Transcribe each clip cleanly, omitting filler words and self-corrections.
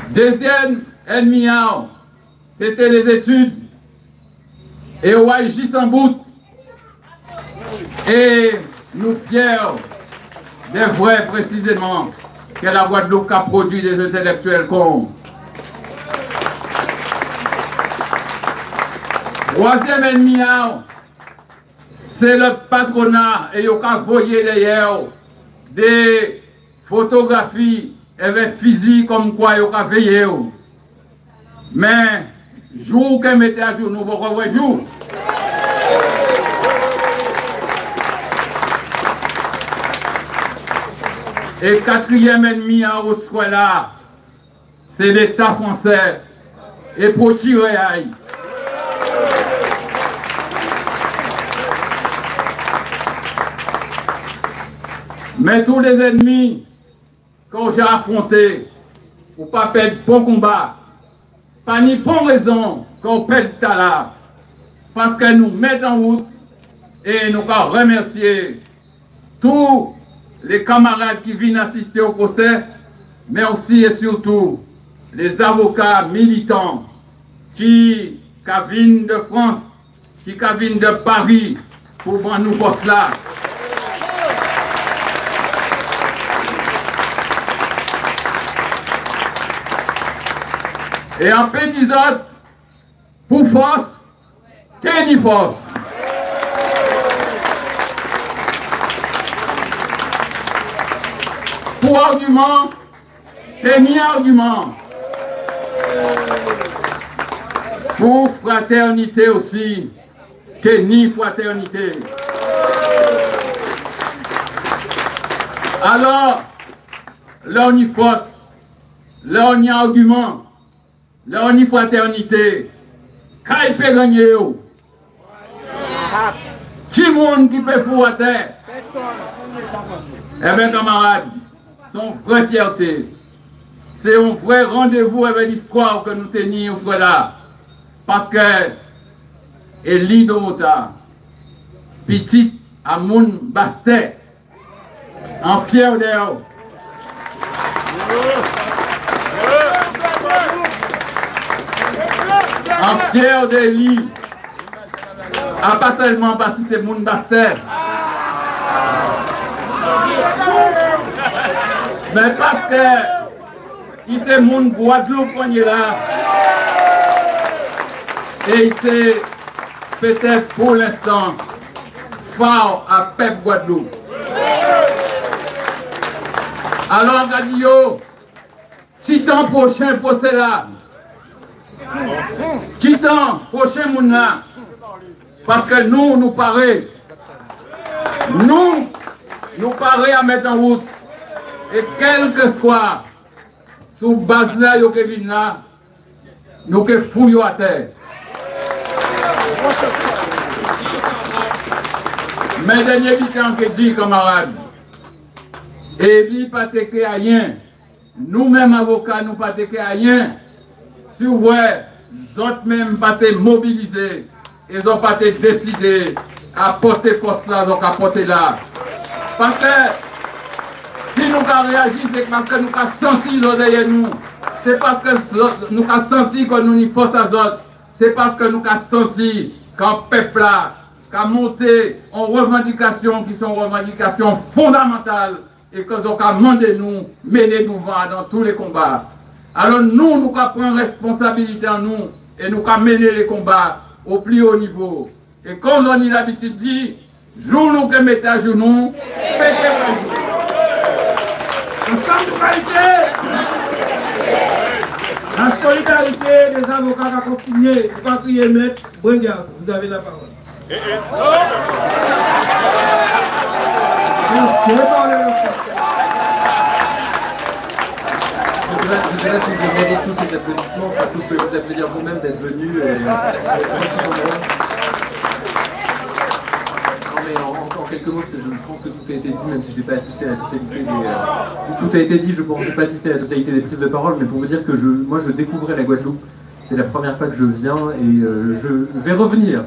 Deuxième ennemi, c'était les études. Et on a juste en bout. Et nous fiers des vrais précisément que la Guadeloupe a produit des intellectuels comme. Troisième ennemi, c'est le patronat et on a voyé d'ailleurs des photographies avec physique comme quoi on a veillé. Mais jour qu'elle mettait à jour, nous pouvons voir jour. Et quatrième ennemi à là, c'est l'État français et pour tirer aïe. Mais tous les ennemis que j'ai affrontés, ou pas perdre bon combat, pas ni bonne raison qu'on perde là, parce que nous mettons en route et nous remercier tous les camarades qui viennent assister au procès, mais aussi et surtout les avocats militants qui viennent de France, qui viennent de Paris pour prendre nous pour cela. Et en petit autres, pour force, tenez force. Pour argument, tenez argument. Pour fraternité aussi, tenez fraternité. Alors, là on y force, là on y argument. Là, on y fraternité. Qui peut gagner? Qui monde qui peut foutre à terre? Eh bien, camarades, c'est une vraie fierté. C'est un vrai rendez-vous avec l'histoire que nous tenions là. Parce que, Elie Dorota, petite Amoun Bastet, en fier d'elle. En fier d'Elie, pas seulement parce que c'est Moun Bastet, mais parce que il c'est Moun Guadeloupe qu'on est là, et c'est peut-être pour l'instant fort à Pep Guadeloupe. Alors, Gadio, qui temps prochain pour cela? Qui temps prochain mouna? Parce que nous paraît. Nous paraît à mettre en route. Et quel que soit sous base là, nous que fouillons à terre. Mais dernier temps que dit, camarades, et lui pas teké à rien. Nous-mêmes avocats, nous pas teké à rien. Si vous voyez, les autres même pas été mobilisés, ils n'ont pas été décidés à porter force là, donc à porter là. Parce que si nous avons réagi, c'est parce que nous avons senti derrière nous. C'est parce que nous avons senti que nous avons force à autres. C'est parce que nous avons senti qu'un peuple là a monté en revendications qui sont revendications fondamentales et que nous avons demandé nous mener nous dans tous les combats. Alors nous prenons responsabilité en nous et nous mener les combats au plus haut niveau. Et comme on a l'habitude de dire, jour nous que mettez à genoux, mettez à genoux. Ensemble de qualité, la solidarité des avocats va continuer. Vous pouvez prier, maître Bringard, vous avez la parole. Je ne sais pas si je mérite tous ces applaudissements, je pense que vous pouvez vous applaudir vous-même d'être venu. Non mais en quelques mots, parce que je pense que tout a été dit, même si je n'ai pas assisté à la totalité des... tout a été dit, je pense que je n'ai pas assisté à la totalité des prises de parole, mais pour vous dire que moi je découvrais la Guadeloupe. C'est la première fois que je viens et je vais revenir.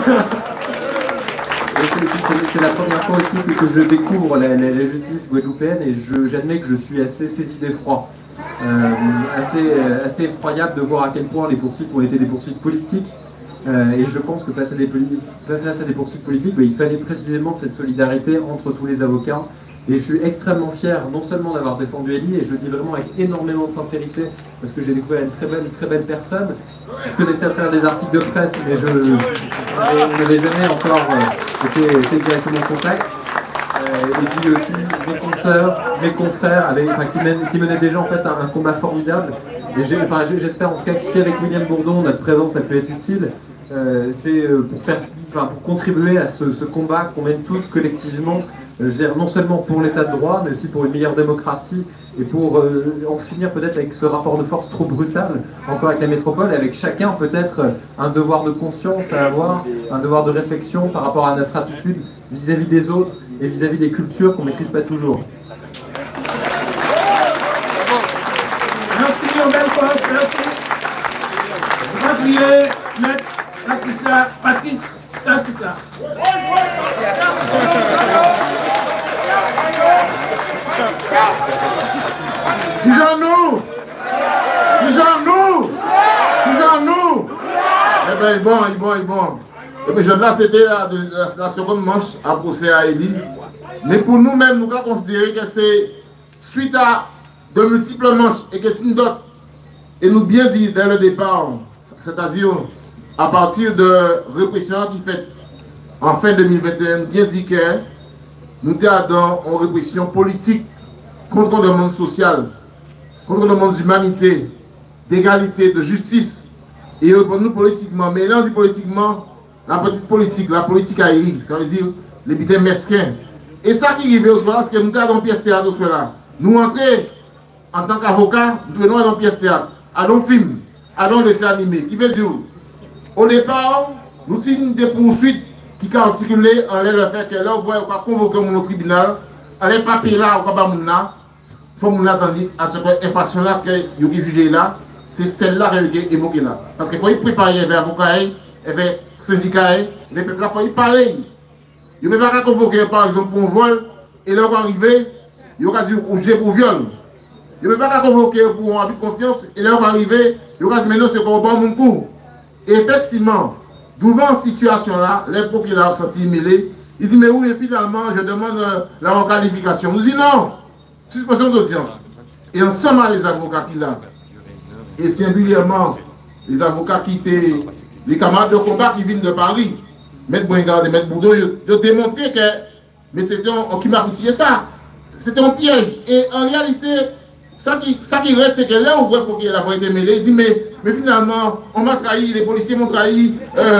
C'est la première fois aussi que je découvre la justice guadeloupéenne et j'admets que je suis assez saisi d'effroi. assez effroyable de voir à quel point les poursuites ont été des poursuites politiques. Et je pense que face à des poursuites politiques, il fallait précisément cette solidarité entre tous les avocats. Et je suis extrêmement fier, non seulement d'avoir défendu Elie, et je le dis vraiment avec énormément de sincérité, parce que j'ai découvert une très belle personne. Je connaissais à faire des articles de presse, mais je n'avais jamais encore été directement en contact. Et puis aussi mes consoeurs, mes confrères, qui menaient déjà en fait un combat formidable. Et j'espère en tout cas que si avec William Bourdon notre présence a pu être utile, c'est pour contribuer à ce combat qu'on mène tous collectivement. Je veux dire, non seulement pour l'état de droit, mais aussi pour une meilleure démocratie et pour en finir peut-être avec ce rapport de force trop brutal, encore avec la métropole, et avec chacun peut-être un devoir de conscience à avoir, un devoir de réflexion par rapport à notre attitude vis-à-vis des autres et vis-à-vis des cultures qu'on ne maîtrise pas toujours. Merci, merci. On va prier, Maître Patrice Tassita. Disons-nous. Eh bien, bon. Et bien, là, c'était la seconde manche à procès à Elie. Mais pour nous-mêmes, nous avons considéré que c'est suite à de multiples manches et que c'est une dot. Et nous bien dit dès le départ, c'est-à-dire à partir de répression qui fait en fin 2021, bien dit que nous sommes dans une répression politique contre le monde social, contre le monde d'humanité, d'égalité, de justice. Et pour nous politiquement, mais là on dit politiquement, la politique aérienne, ça veut dire les butins mesquins. Et ça qui arrive au soir, c'est que nous sommes dans pièce théâtre au soir. Nous entrons en tant qu'avocats, nous venons dans pièce théâtre, à nos films, à nos dessins animés. Qui veut dire, au départ, nous signons des poursuites qui ont circulé en l'air le fait que là, on va convoquer mon tribunal, on n'est pas payé là, on va pas mon là. Il faut nous attendre à ce que l'infraction-là que vous jugez là, c'est celle-là qui est évoquée là. Parce qu'il faut y préparer les avocats, les syndicats, les peuples, il faut y parler. Vous ne pouvez pas convoquer par exemple pour un vol, et là, on va arriver, il va dire pour viol. Vous ne pouvez pas convoquer pour un abus de confiance, et là, on va arriver, il va dire maintenant, c'est pour bon mon coup. Et effectivement, devant cette situation-là, les procureurs sont mêlés. Ils disent, mais oui, mais finalement, je demande la requalification. Nous disons non, suspension d'audience. Et ensemble, les avocats qui l'ont, et singulièrement, les avocats qui étaient les camarades de combat qui viennent de Paris, M. Bringard et M. Bourdon, de démontrer que, mais c'était qui m'a foutu ça. C'était un piège. Et en réalité, ça qui reste, c'est que là, on voit pour qu'il a été mêlé. Il dit, mais finalement, on m'a trahi, les policiers m'ont trahi.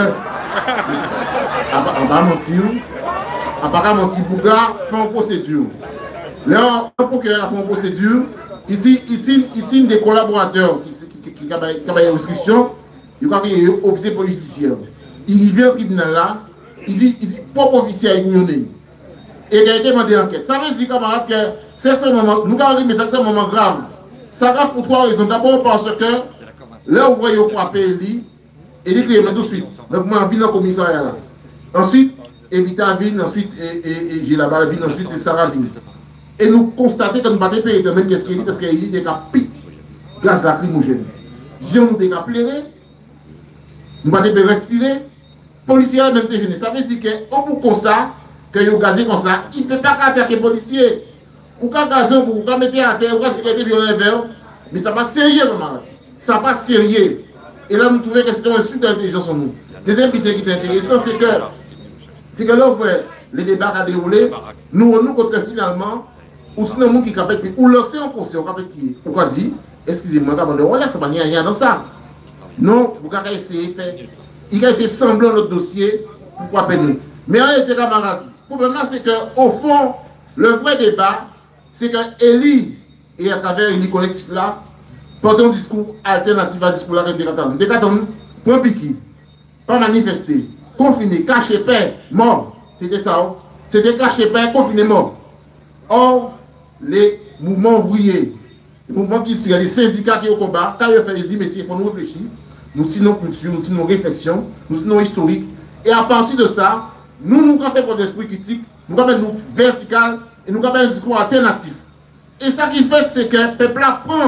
Apparemment, si Bouga fait une procédure. Là, un procureur a fait une procédure. Il signe des collaborateurs qui ont une inscription. Il croit qu'il est officier politicien. Il vient au tribunal là. Il dit, propre officier à ignorer. Et il a été demandé enquête. Ça veut dire, camarades, que c'est un moment, nous avons dit, mais c'est un moment grave. Ça grave pour trois raisons. D'abord parce que là, vous voyez, vous frappez Elie, Elie qui est tout de suite. Donc, moi, je viens dans le commissariat là. Ensuite, Evita vient, ensuite, et j'ai là-bas vient, ensuite, et Sarah vient. Et nous constatons que nous ne pouvons pas payer de même qu'est-ce qu'il dit, parce qu'il dit qu'il gaz lacrymogène. Si on nous a pleuré, nous ne pouvons pas respirer. Policiers même te gêné. Ça veut dire qu'on peut comme ça, que vous gazez comme ça, il ne peut pas attaquer les policiers. Ou quand gazer, ou quand mettre à terre, ou quand sécurité violente vers, mais ça pas sérieux, maman. Ça pas sérieux. Et là, nous trouvons que c'est un insulte d'intelligence en nous. Deuxième idée qui est intéressant, c'est que là, on voit les débats à dérouler, nous contre finalement, ou sinon, nous qui capent, ou lancer un procès, on capte qui, ou quasi, excusez-moi, on laisse, il n'y a rien dans ça. Non, vous avez essayé de faire. Il a essayé de sembler notre dossier pour frapper nous. Mais en réalité, camarades, le problème là, c'est qu'au fond, le vrai débat, c'est que Elie, et à travers Elie collectif là, porte un discours alternatif à ce discours-là que nous décatons. Point piqué, pas manifester, confiné, caché, paix, mort. C'était ça. C'était caché, paix, confiné, mort. Or, les mouvements ouvriers, les mouvements qui tirent, les syndicats qui sont au combat, quand ils font les messieurs, il faut nous réfléchir. Nous tenons culture, nous tenons réflexion, nous tenons historique. Et à partir de ça, nous avons fait pour l'esprit critique, nous avons nous vertical et nous avons un discours alternatif. Et ça qui fait, c'est que le peuple prend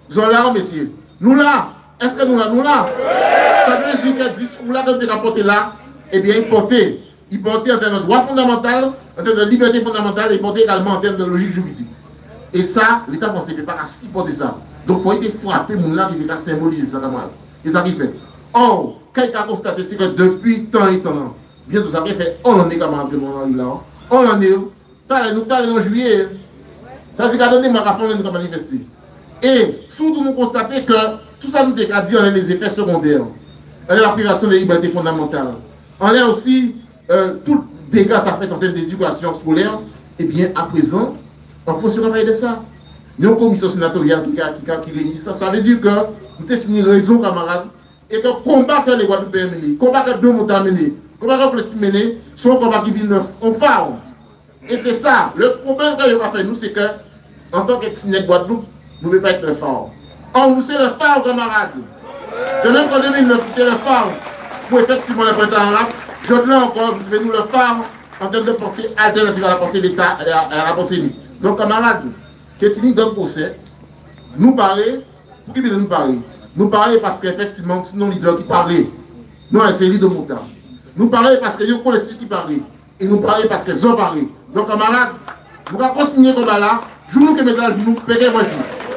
Ils sont là, messieurs. Nous là, est-ce que nous là, nous là? Ça veut dire que le discours là, quand tu rapporté là, eh bien, il portait en termes de droit fondamental, en termes de liberté fondamentale, et il portait également en termes de logique juridique. Et ça, l'État français ne peut pas supporter ça. Donc, il faut être frappé, mon là, qui peut symboliser ça, camarade. Et ça qui fait. Or, quand il a constaté, c'est que depuis tant et tant, bien tout ça qui fait, on en est camarade, là. On en est, nous en juillet. Ça, c'est qu'à donner ma rafale, nous avons manifesté. Et surtout, nous constatons que tout ça nous a dit, on a les effets secondaires. On a la privation des libertés fondamentales. On a aussi tout dégât ça fait en termes d'éducation scolaire. Et bien, à présent, on faut se rappeler de ça. Nous avons une commission sénatoriale qui réunit ça. Ça veut dire que nous avons une raison, camarades, et que le combat que les Guadeloupéens menent, le combat que Domota menent, le combat que les menent, sont un combat qui vit neuf. On phare. Et c'est ça. Le problème que nous avons fait, nous, c'est que, en tant qu'ethnie Guadeloupe, nous ne pouvons pas être le phare. Or, nous, c'est le phare, camarades. De même qu'en 2009, c'était le phare pour effectivement le printemps arabe. Je dis encore, vous devez nous le phare en termes de pensée alternative à la pensée d'État et à la pensée libre. Donc, camarades, qu'est-ce dans le procès, nous parler, pour qui nous parler? Nous parler parce qu'effectivement, c'est nos leaders qui parlaient. Nous, c'est l'idée de Mouta. Nous parler parce que nous connaissons qui parlaient. Et nous parler parce qu'ils ont parlé. Donc, camarades, nous allons continuer comme là. Joue-nous que maintenant, nous payons moi.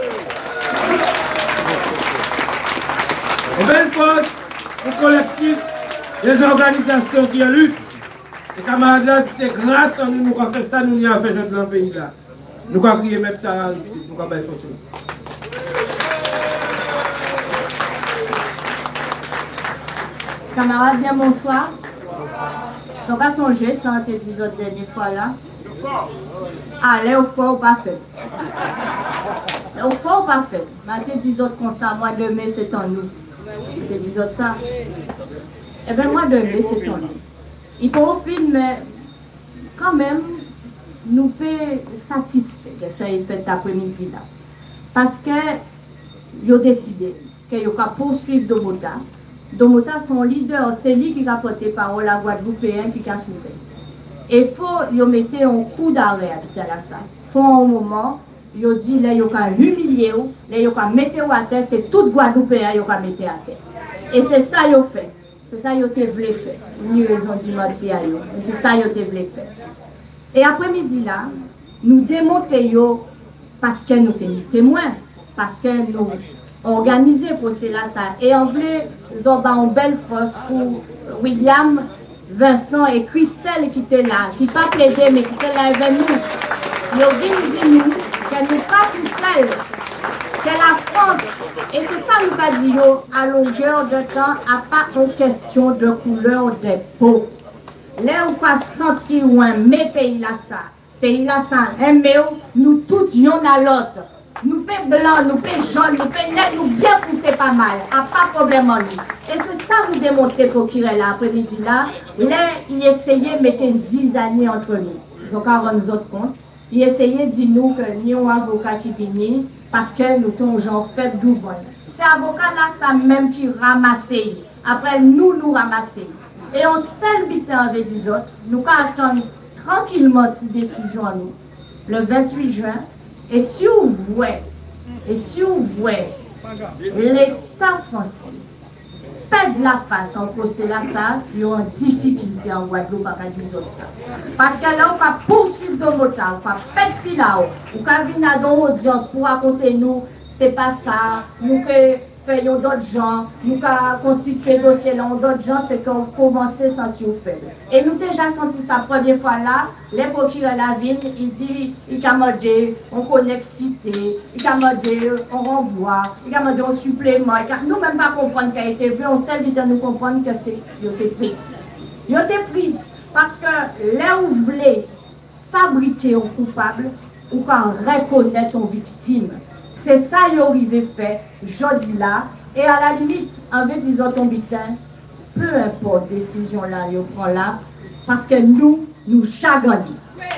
En belle force, au collectif, les organisations qui luttent. Les camarades, c'est grâce à nous, nous avons fait ça, nous avons fait dans le pays là. Nous avons crié mettre ça ici, nous avons fait ça. Camarades, bien bonsoir. Je ne vais pas songer, sans te dire la dernière fois là. Allez au fort ou pas fait. Au fort ou pas fait. Je te dis autres comme ça, mois de mai c'est en nous. Je te dis autres ça. Eh bien, mois de mai c'est en nous. Il profite, mais quand même, nous sommes satisfaits de ça fait après-midi là. Parce que ils ont décidé qu'ils vont poursuivre Domota. Domota, son leader, c'est lui qui a porté parole à Guadeloupéen qui a souffert. Et il faut mettre un coup d'arrêt à ça. Il faut un moment, il dit qu'il faut humilier, il faut mettre à terre, c'est tout Guadeloupéen qui va mettre à terre. Et c'est ça qu'il fait. C'est ça qu'il voulait faire. Ni raison de mentir à eux. Mais c'est ça qu'il voulait faire. Et après-midi là, nous démontrons parce que nous sommes témoins, parce que nous organisé pour cela ça. Et on voulait une belle force pour William, Vincent et Christelle qui étaient là, qui pas plaidé mais qui étaient là avec nous. Ils ont dit nous qu'elle n'est pas tout seule, que la France, et c'est ça nous a dit à longueur de temps, à pas une question de couleur des peaux. Là où on sentir mes pays là ça, nous tous y en a l'autre. Nous paie blanc, nous paie jaune, nous paie net, nous bien fouter pas mal, à pas problème en nous. Et c'est ça nous démontrer pour qu'il est là après-midi là. Là, il essayait de mettre zizanie entre nous. Ils ont qu'à rendre nous autres compte. Il essayait de dire nous que nous avons un avocat qui vient parce que nous sommes gens faibles d'ouvre. C'est avocat là, ça même qui ramassait. Après, nous ramasser. Et on seul bitin avec des autres, nous attendons tranquillement cette décision à nous. Le 28 juin. Et si vous voyez, l'État français perd la face en procès là, ça, ils ont en difficulté en Guadeloupe à dire ça. Parce que là, on va poursuivre Domota, on va perdre fila, on va venir dans l'audience pour raconter nous, c'est pas ça, nous que faisons d'autres gens, nous avons constitué dossier là, d'autres gens, c'est qu'on commence à sentir faible. Et nous déjà senti ça la première fois là, les procureurs de la ville, il dit, il a demandé, on connexité, il a demandé, on renvoie, il a demandé un supplément. Nous même pas comprendre qu'il a été pris, on sait vite nous comprendre que c'est, il a été pris. Il a été pris parce que là où vous voulez fabriquer un coupable, ou quand reconnaître une victime. C'est ça qu'il arrivé fait, jeudi là, et à la limite, en veut disant ton bitin, peu importe décision là, il prend là, parce que nous chagronnons.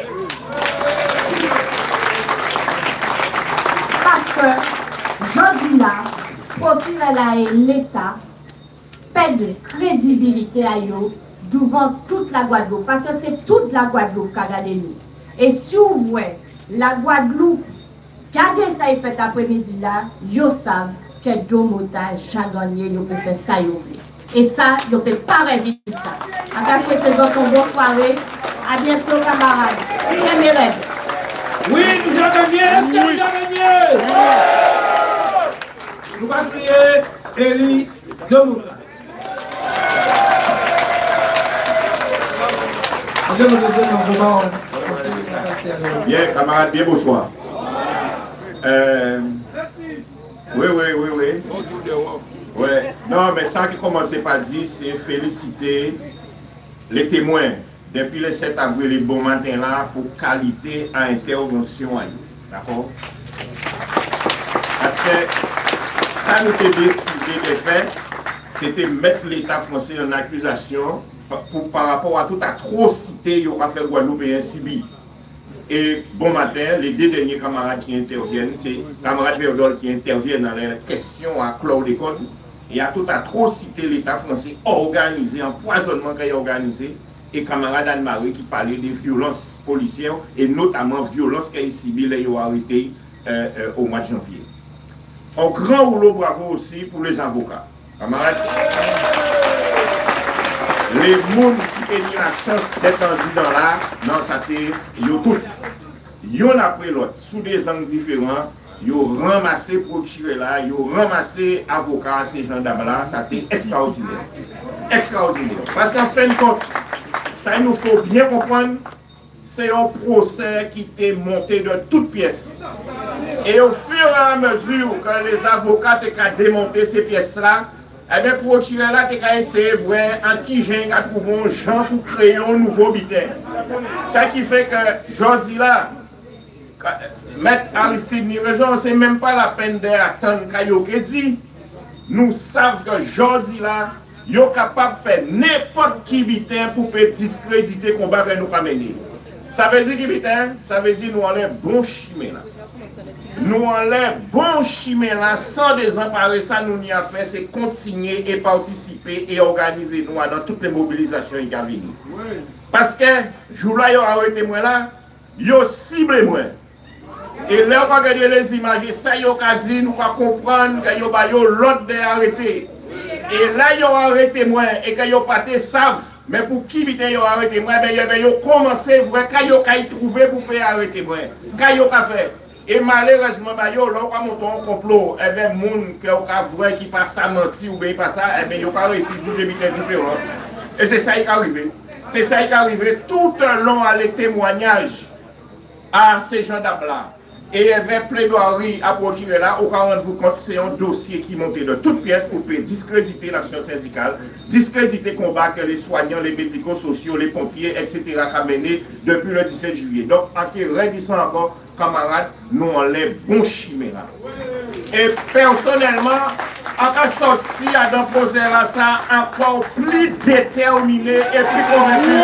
Parce que jeudi là, procureur là et l'État perdent de crédibilité à eux devant toute la Guadeloupe, parce que c'est toute la Guadeloupe qui a gagné nous. Et si vous voyez, la Guadeloupe Gardez ça et fait après-midi là, yo savent que Domota, Jean Gagné, yo peut faire ça yo vle. Et ça, yo peut pas rêver de ça. En cas souhaiter les autres une bonne soirée. À bientôt camarades. Premier rêve. Oui, nous Jean Gagné, est-ce que nous Jean Gagné? Nous allons crier Élie Domota. Bien, camarades, bien bonsoir. Oui. Ouais. Non, mais ça qui commence par dire, c'est féliciter les témoins depuis le 7 avril, le bon matin là, pour qualité à intervention. D'accord? Parce que ça nous a décidé de faire, c'était mettre l'État français en accusation par rapport à toute atrocité qu'il a fait Guadeloupe et Sibi. Et bon matin, les deux derniers camarades qui interviennent, c'est camarade Verdol qui interviennent dans les questions à chlordécone. Il y a toute atrocité l'État français organisé, empoisonnement qu'il a organisé, et camarade Anne-Marie qui parlait des violences policières et notamment violences qu'il a subies, les arrêtés au mois de janvier. Un grand rouleau bravo aussi pour les avocats. Camarades, les gens qui ont eu la chance d'être candidats là, non, ça fait, ils ont tout. Ils ont après l'autre, sous des angles différents, ils ont ramassé procureur là, ils ont ramassé avocat, ces gendarmes là, ça a été extraordinaire. Extraordinaire. Parce qu'en fin de compte, ça il nous faut bien comprendre, c'est un procès qui était monté de toutes pièces. Et au fur et à mesure que les avocats ont démonté ces pièces-là, eh bien, pour tirer là, tu as essayé de voir en qui j'ai trouvé un gens pour créer un nouveau butin. Ça qui fait que, aujourd'hui là, Maître Aristide ni raison, c'est même pas la peine d'attendre qu'il dit. Nous savons que aujourd'hui là, ils sont capables de faire n'importe qui butin pour discréditer le combat que nous avons mené. Ça veut dire qui butin? Ça veut dire nous allons bon chimé là. Nous allons bon chimé là, sans désemparer ça, nous n'y a fait, c'est continuer et participer et organiser nous dans toutes les mobilisations qui vont venir. Parce que, jour là, ils ont arrêté moi là, ils ont ciblé moi. Et là, on va regarder les images, ça, ils ont dit, nous allons comprendre qu'ils ont l'autre d'arrêter. Et là, ils ont arrêté moi et qu'ils ont pas savent. Mais pour qui ils ont arrêté moi, ils ont commencé, quand ils ont trouvé pour arrêter moi. Quand ils ont fait. Et malheureusement, là, on a monté un complot, et bien, les gens qui passent à mentir ou bien pas ça, et bien, ils n'ont pas réussi à dire des bêtises différentes. Et c'est ça qui est arrivé. C'est ça qui est arrivé tout le long à les témoignages à ces gendarmes-là. Et il y avait plaidoirie à procurer là, au cas où vous compte, c'est un dossier qui montait de toutes pièces pour discréditer l'action syndicale, discréditer le combat que les soignants, les médicaux sociaux, les pompiers, etc. ont mené depuis le 17 juillet. Donc, en qui redisant encore, camarades, nous on les bons chimés là. Et personnellement, en cas sorti à d'imposer là ça encore plus déterminé et plus convaincu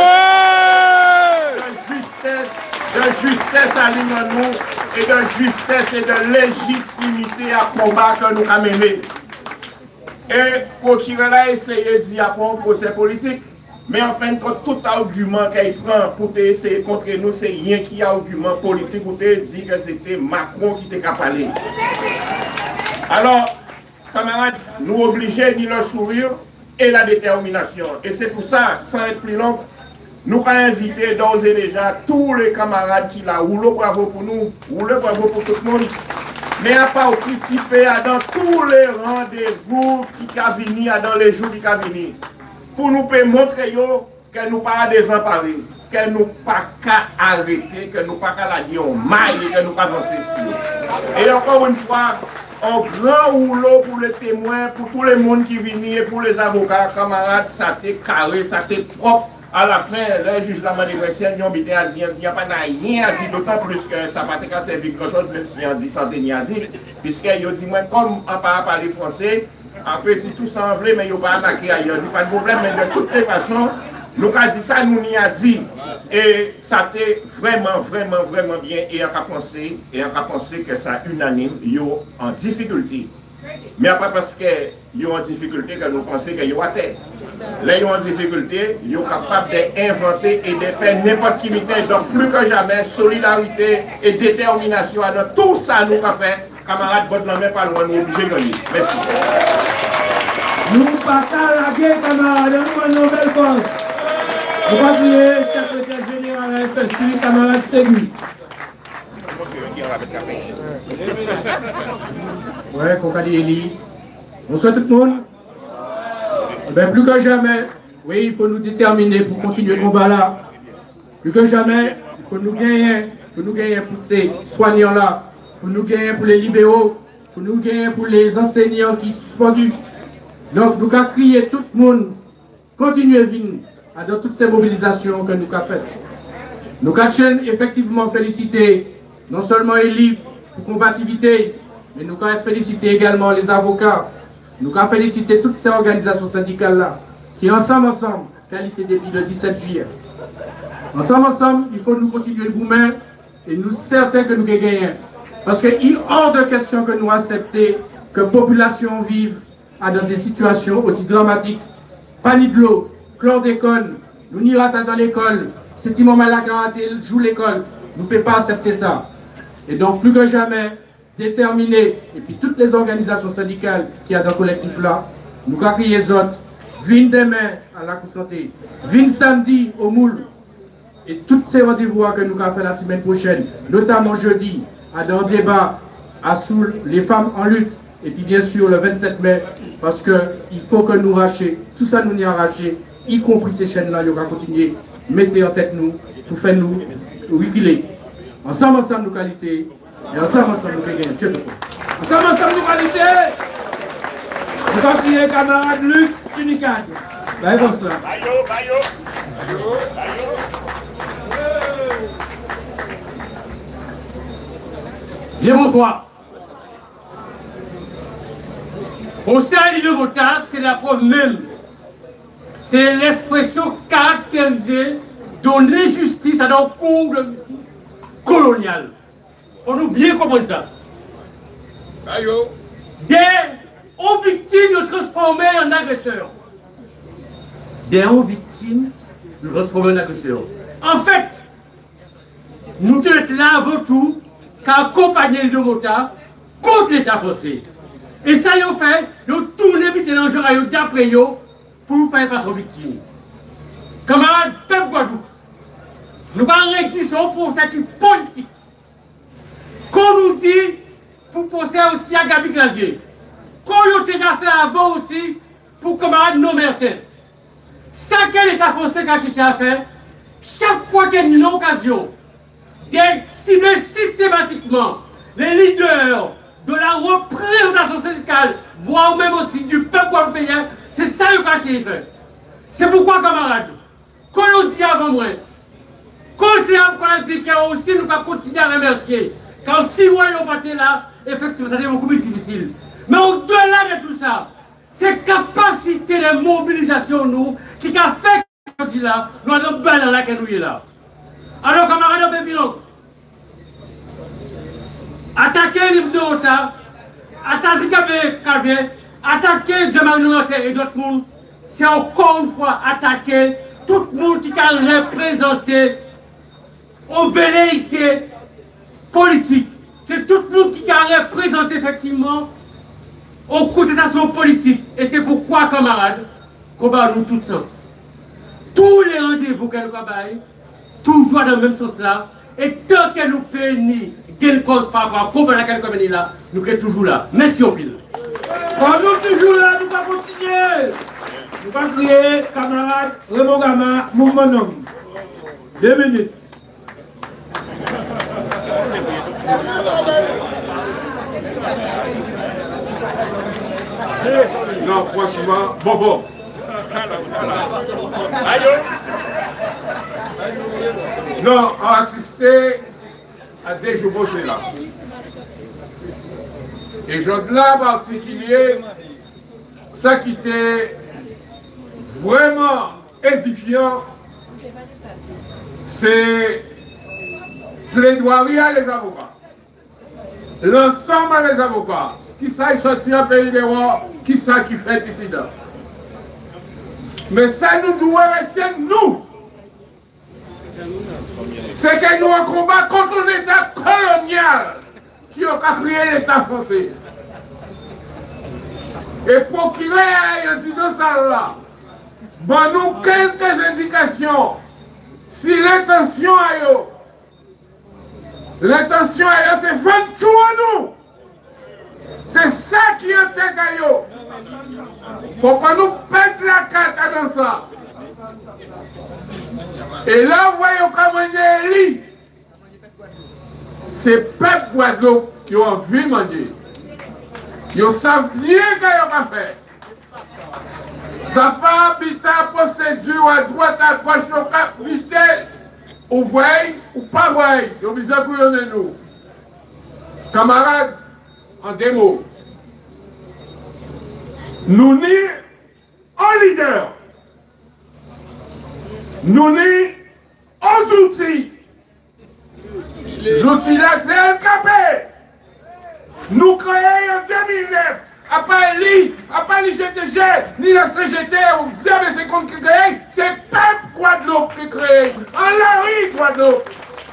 de justesse à nous et de justesse et de légitimité à combat que nous avons mené. Et pour qu'il a essayé d'y avoir un procès politique, mais en fin de compte, tout argument qu'il prend pour essayer contre nous, c'est rien qui a argument politique pour te dire que c'était Macron qui t'a parlé. Alors, camarades, nous obligés ni le sourire et la détermination. Et c'est pour ça, sans être plus long, nous allons inviter d'ores et déjà tous les camarades qui là, ou le bravo pour nous, ou le bravo pour tout le monde, mais à participer dans tous les rendez-vous qui vont venir, dans les jours qui vont venir. Pour nous montrer que nous ne pas désemparés, que nous ne pas arrêter, que nous ne pas la dire en maille, que nous ne pas avancer ici. Et encore une fois, un grand rouleau pour les témoins, pour tout le monde qui vient, pour les avocats, camarades, ça t'est carré, ça t'est propre. À la fin, le juge de la Mandébressienne, ils ont dit qu'il n'y a pas rien à dire, d'autant plus que ça n'a pas servi grand-chose, même si on dit santé à dire, puisqu'ils ont dit, moi, comme on parle parler français, un petit tout s'envelé, mais ils n'ont pas marqué ailleurs. Il n'y a pas de problème, mais de toutes les façons, nous avons dit ça, nous n'y a dit. Et ça a été vraiment bien. Et on a pensé que ça unanime, ils sont en difficulté. Mais après, parce qu'ils ont en difficulté, que nous pensons qu'ils ont à terre. Là, ils ont en difficulté, ils sont capables d'inventer et de faire n'importe qui mitaine. Donc, plus que jamais, solidarité et détermination à notre tout ça, nous avons fait. Camarades, bonne main, pas loin, nous obligés de gagner. Merci. Nous ne pas laguer, camarades, nous une nouvelle cause. Nous va prier, secrétaire général à la FSU, camarade Ségui. Ouais, Kokadi Eli. Bonsoir tout le monde. Ben, plus que jamais, oui, il faut nous déterminer pour continuer le combat là. Plus que jamais, il faut nous gagner. Il faut nous gagner pour ces soignants là. Il faut nous gagner pour les libéraux. Il faut nous gagner pour les enseignants qui sont suspendus. Donc, nous avons crié tout le monde. Continuez à venir dans toutes ces mobilisations que nous avons faites. Nous avons effectivement félicité non seulement Eli pour combativité, mais nous avons félicité également les avocats. Nous avons félicité toutes ces organisations syndicales-là, qui ensemble, qualité début le 17 juillet. Ensemble, il faut nous continuer le bout-main et nous certains que nous gagnons. Parce qu'il est hors de question que nous acceptions que la population vive dans des situations aussi dramatiques. Panique de l'eau, chlordécone, nous n'y ratons dans l'école, c'est un moment là qui joue l'école. Nous ne pouvons pas accepter ça. Et donc, plus que jamais, déterminés, et puis toutes les organisations syndicales qui y a dans le collectif là, nous avons crié les autres, viennent demain à la Cour Santé, viennent samedi au Moule, et tous ces rendez-vous que nous avons fait la semaine prochaine, notamment jeudi, à un débat à Soul, les femmes en lutte, et puis bien sûr le 27 mai, parce qu'il faut que nous rachions, tout ça nous y arracher, y compris ces chaînes-là, il y aura continuer, mettez en tête nous, pour faire nous reculer. Ensemble, nous qualité. Et ensemble, nous gagnons. Ensemble, nous qualité. Nous avons crié camarade Luc Unicad. Bah, comme cela. Bien, bonsoir. Au sein de Vota, c'est la preuve même. C'est l'expression caractérisée de l'injustice à nos cours de justice coloniale. On nous bien comprendre ça. Des victimes nous transformer en agresseurs. Des victimes nous transformer en agresseurs. En fait, nous sommes là avant tout qu'à accompagner le Mota contre l'État français. Et ça, ils ont fait, ils ont tourné dans le genre d'après eux pour faire passer aux victimes. Camarades, peuple Guadeloupe, nous allons rédition pour cette politique. Qu'on nous dit pour penser aussi à Gabi Clavier. Qu'on a déjà fait avant aussi pour camarades non Mertin. Ça que l'État français a cherché à faire, chaque fois qu'il y a une occasion de cibler systématiquement les leaders de la représentation syndicale, voire même aussi du peuple guadeloupéen, c'est ça qu'il a cherché à faire. C'est pourquoi, camarades, qu'on nous dit avant moi, qu'on a dit aussi nous allons continuer à remercier. Quand si vous n'avez pas été là, effectivement, ça devient beaucoup plus difficile. Mais au-delà de tout ça, c'est capacité de mobilisation, nous, qui a fait que nous là, nous avons bien dans laquelle nous sommes là. Alors, camarades, on fait bilan. Attaquer l'île de Rota, attaquer Cavé, attaquer Jean-Marie et d'autres mondes, c'est encore une fois attaquer tout le monde qui a représenté aux velléités politiques. C'est tout le monde qui a représenté effectivement aux cotisations politiques. Et c'est pourquoi, camarades, qu'on va nous tout sens. Tous les rendez-vous que nous avons, toujours dans le même sens là, et tant que nous payons une cause par rapport à combat laquelle nous sommes là, nous sommes toujours là. Merci au pile. Quand nous toujours là, nous allons continuer. Nous allons crier, camarades, Raymond Gama, mouvement nom. 2 minutes. Non, franchement, bon. Non, on a assisté à des jours là. Et jour-là en particulier, ça qui était vraiment édifiant, c'est plaidoirie à les avocats. L'ensemble des avocats, qui ça est sorti en pays de roi, qui ça qui fait ici là. Mais ça nous doit retenir nous. C'est que nous en combat contre un État colonial qui a créé l'État français. Et pour qu'il ait dit dans ça là, bon nous quelques indications. Si l'intention à eux, c'est vendre tout à nous. C'est ça qui est en tête à eux. Faut pas nous pète la carte dans ça. Et là, vous voyez comment il est élu. C'est peuple Guadeloupe qui ont envie de manger. Ils savent bien ce qu'ils ont fait. Ça fait habitat, procédure à droite, à gauche, au capité, ou voyez, ou pas voyez. Ils ont besoin de nous. Camarades, en démo, nous n'y en leader. Nous n'y aux outils. Les outils là, c'est un capé. Nous créons en 2009. À part l'IGTG, ni la CGT, ou 0,50 qui créé, c'est peuple Guadeloupe qui créé. En la rue Guadeloupe.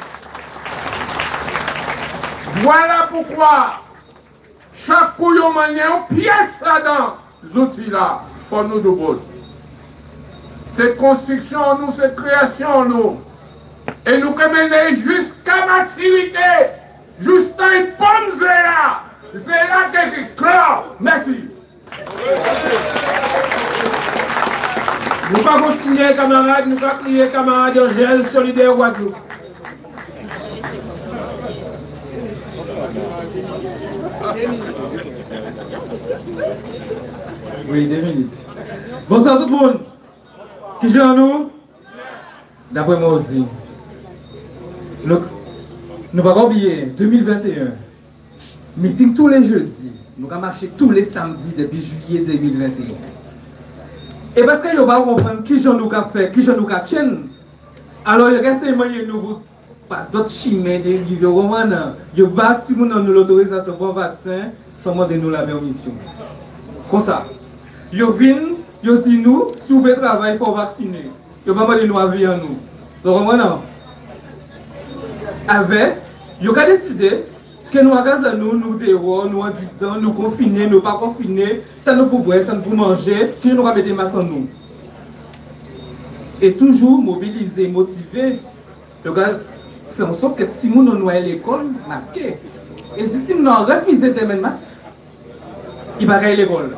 Voilà pourquoi chaque couillon manier une pièce là-dedans, les outils là, faut nous de bon. C'est construction en nous, c'est création en nous. Et nous que mener jusqu'à maturité, jusqu'à une bonne zéla. C'est là que c'est clair. Merci. Nous ne pouvons pas continuer, camarades, nous ne pouvons pas crier, camarades, Angèle, solidaire Guadeloupe. Oui, 2 minutes. Bonsoir tout le monde. Qui joue en nous? D'après moi aussi. Nous ne pouvons pas oublier, 2021. Meeting tous les jeudis, nous avons marché tous les samedis depuis juillet 2021. Et parce que nous ne pouvons pas comprendre qui j'en nous a fait, qui j'en nous a tenu, alors il reste un moyen nous pas d'autres chimères de rivière romane. Il bâti nous l'autorisation pour le vaccin sans demander nous la permission. Comme ça. Ils viennent, ils disent nous, si vous voulez travailler, il faut vacciner. Ils ne vont pas demander nous à vie en nous. Donc, maintenant, avec, ils ont décidé que nous avons nous dehors, nous en disant, nous confinés, nous pas confinés, ça nous pour boire, ça nous pour manger, que nous avons des masses en nous. Et toujours mobiliser, motiver, le gars fait en sorte que si nous nous à l'école, masqué. Et si nous avons refusé de mettre masque, il va aller à l'école.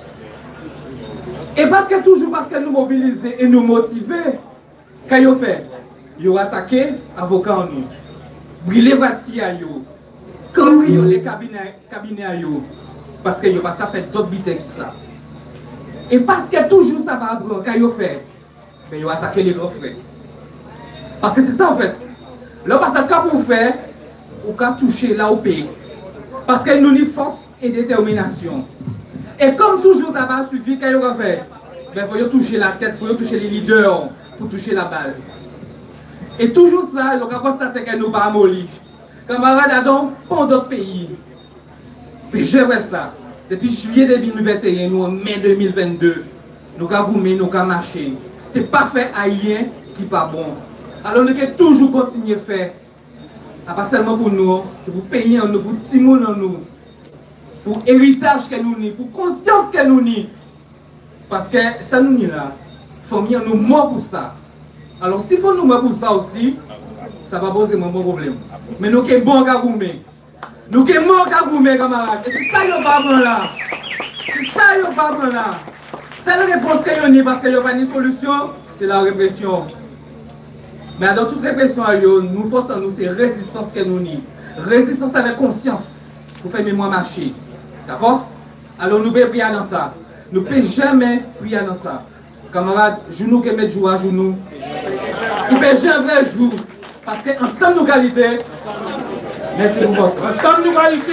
Et parce que toujours parce que nous mobiliser et nous motiver, qu'est-ce qu'ils fait? Ils ont attaqué avocat en nous. Brûler voici à eux. Quand ils ont les cabinets à eux. Parce qu'ils n'ont pas ça fait d'autres bêtises que ça. Et parce que toujours ça va apprendre, qu'est-ce qu'ils fait? Ils ont attaqué les grands frères. Parce que c'est ça en fait. Là, parce que quand vous faites, vous pouvez toucher là au pays. Parce que nous avons force et détermination. Et comme toujours ça va suffire, qu'est-ce qu'on fait? Il faut toucher la tête, il faut toucher les leaders pour toucher la base. Et toujours ça, il faut constater que nous ne sommes pas mollis. Camarades, donc, pour d'autres pays. Puis je vois ça. Depuis juillet 2021, nous en mai 2022, nous avons goumé, nous avons marché. Ce n'est pas fait à rien qui n'est pas bon. Alors nous devons toujours continuer à faire. Pas seulement pour nous, c'est pour payer en nous, pour Timon en nous. Pour héritage que nous avons, pour conscience que nous avons. Parce que ça nous est là. Il faut nous mort pour ça. Alors s'il faut nous mort pour ça aussi, ça va poser un bon problème. Mais nous sommes bons à goumer. Nous sommes bons à goumer, camarades. Et c'est ça qu'il n'y a pas bon là. C'est ça qu'il n'y a pas bon là. C'est la réponse qu'il y a parce qu'il n'y a pas de solution, c'est la répression. Mais dans toute répression, nous forçons nous, c'est résistance que nous avons. Résistance avec conscience pour faire mémoire marcher. D'accord? Alors nous pouvons prier dans ça. Nous ne pouvons jamais prier dans ça. Camarades, genoux qui mettent jour à genoux. Il ne peut jamais jour. Parce qu'ensemble nous qualité. Merci pour votre. Ensemble nous qualité.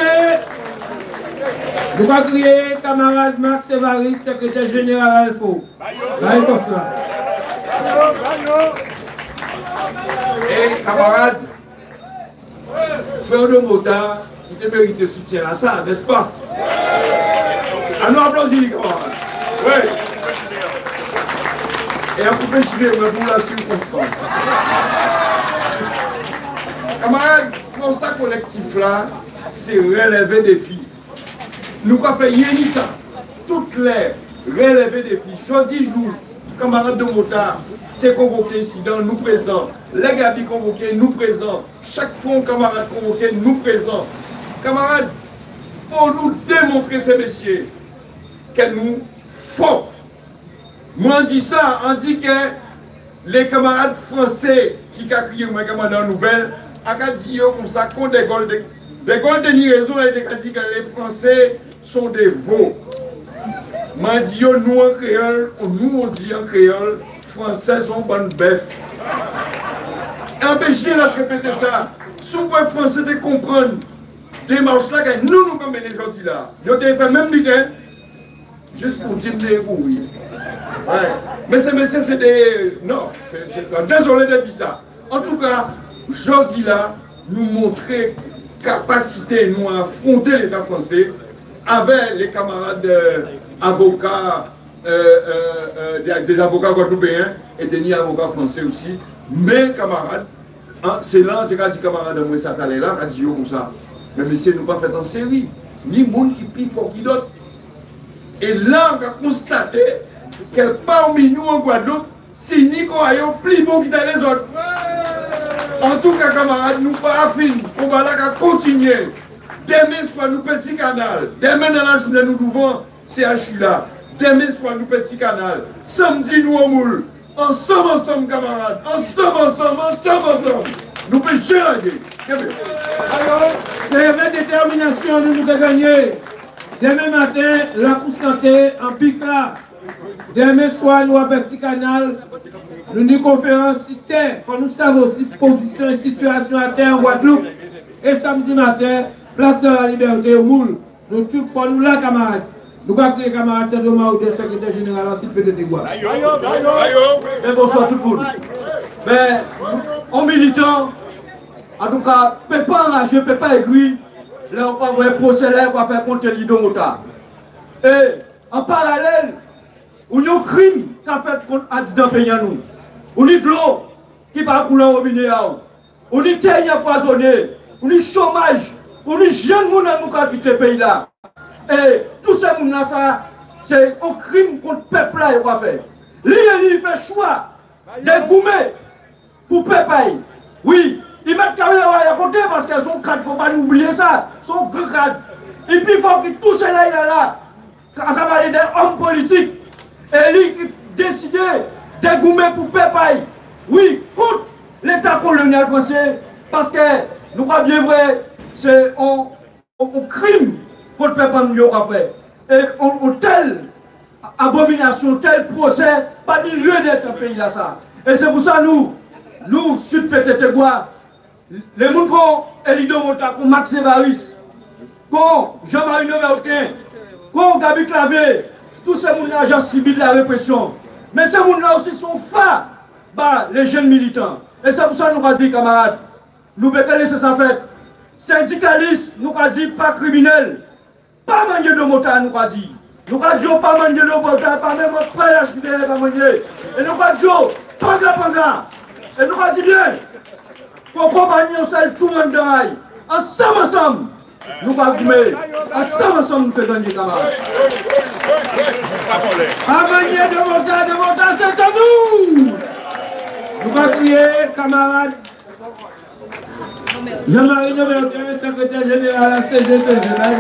Nous allons crier camarade Max Evaris, secrétaire général Alfo. Comme ça. Et camarades, frère de Mota, il te mérite de soutien à ça, n'est-ce pas? À nous applaudir, les camarades. Oui. Et à couper chier pour la circonstance. Camarades, pour ça collectif là, c'est relever des filles. Nous avons fait ça. Toutes les relever des filles. Jeudi jour, camarades de Motard, t'es convoqué ici dans nous présents. Les Gabi convoqués, nous présents. Chaque fois, camarade convoqué, nous présents. Camarades, il faut nous démontrer ces messieurs que nous faut. Moi, on dit ça, on dit que les camarades français qui ont crié moi dans la nouvelle, ont dit comme ça qu'on des Golden raison et dit que les Français sont des veaux. Moi, on dit nous en créole, nous on dit en créole, Français sont bonnes bœufs. Empêchez là de répéter ça. Si vous pouvez Français de comprendre démarche là que nous comme les gens là. Ils ont fait même lutin juste pour dire des oui. Ouais. Mais c'est des. Non, désolé de dire ça. En tout cas, aujourd'hui là, nous montrer capacité, nous affronter l'État français avec les camarades avocats, des avocats guadeloupéens et des avocats français aussi. Mais camarades, hein, c'est là, tu as dit camarade de moi, ça t'allait là, tu as dit comme ça. Mais monsieur, nous pas fait en série. Ni monde qui piffe ou qui d'autre. Et là, on a constaté que parmi nous en Guadeloupe, c'est Nico Ayon plus bon que les autres. En tout cas, camarades, nous pas affine. On va là continuer. Demain soir, nous petit canal. Demain dans la journée, nous devons CHU là. Demain soir, nous petit canal. Samedi, nous en moule. Ensemble, camarades. Ensemble. Nous pêchons la gueule. C'est avec détermination que nous devons gagner. Demain matin, la pour santé en pic là. Demain soir, nous à Petit Canal, nous avons une conférence sur terre. Il faut nous savoir aussi position et situation à terre en Guadeloupe. Et samedi matin, place de la liberté au Moule. Nous tous fois nous là, camarades. Nous avons créé camarades, c'est demain ou des secrétaires généraux ensuite peut-être igual. Et bonsoir tout le monde. Mais, en militant, en tout cas, ne peut pas enrager, ne peut pas aigrir. Là, on va voir un procès là, on va faire contre l'Ido Motard. Et, en parallèle, on a un crime qu'a fait contre Adidan Peignanou. On a de l'eau qui va couler au robinet. On a terre empoisonnée. On a chômage. On a jeunes gens qui ont quitté le pays là. Et tout ce monde là, c'est un crime contre le peuple là, il va faire. Lui, il fait choix de goumer pour le peuple. Oui, il met carrière à côté parce que son cadre, il ne faut pas oublier ça. Son grand cadre. Et puis il faut que tout cela là, quand on parle des hommes politiques, et lui qui décide de goumer pour le peuple. Oui, contre l'État colonial français, parce que nous croyons bien vrai, c'est un crime contre le peuple nous a fait. Et on telle abomination, tel procès, pas ni lieu d'être un pays là ça. Et c'est pour ça nous sud Pététégois, les gens qui ont Elido Motard, comme Max Evaris, comme Jean-Marie Novertin, comme Gabi Clavé, tous ces gens-là ont subi de la répression. Mais ces gens-là aussi sont phares, bah, les jeunes militants. Et c'est pour ça que nous avons dit, camarades, nous devons laisser ça faire. Syndicalistes, nous avons dit pas criminels. Pas manger de Motard, nous avons dit. Nous avons dit pas manger de Motard, pas même pas la chute, pas manger. Et nous avons dit panga. Et nous avons dit bien, qu'on compagne seul tout le monde de ensemble. Nous allons gagner. Ensemble, nous faisons gagner, camarades. Pas manger de Motard, c'est à nous. Nous allons crier, camarades. Jean-Marie Novertin, secrétaire général à la CGT.